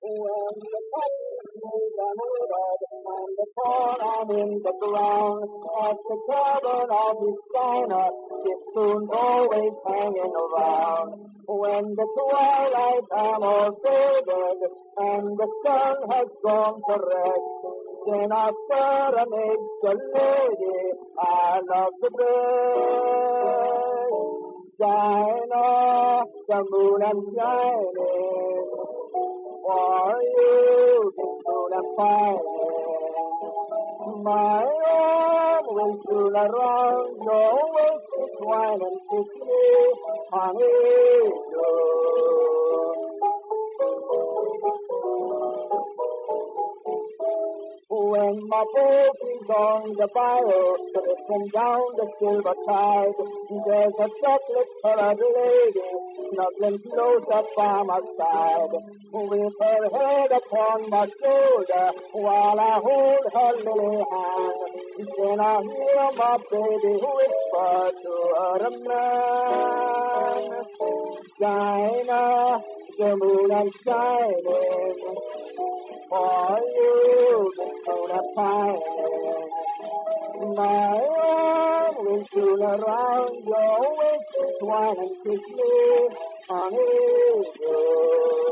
When the cotton is unheard and the corn on in the ground, at the cabin of his diner, his spoon's always hanging around. When the twilight time all faded and the sun has gone to rest, then after I make the lady I love the best. Dinah, the moon and shining, for you the moon and shining. My arm will soon around, don't waste this wine and kiss me, honey, do. When my boat is on the bayou, drifting down the silver tide, there's a chocolate-colored lady snuggling close up by my side, with her head upon my shoulder while I hold her lily hand. Then I hear my baby whisper to her man, Dinah, the moon is shining, for you the moon is shining. My arm will soon around your waist, twine and kiss me, honey, do.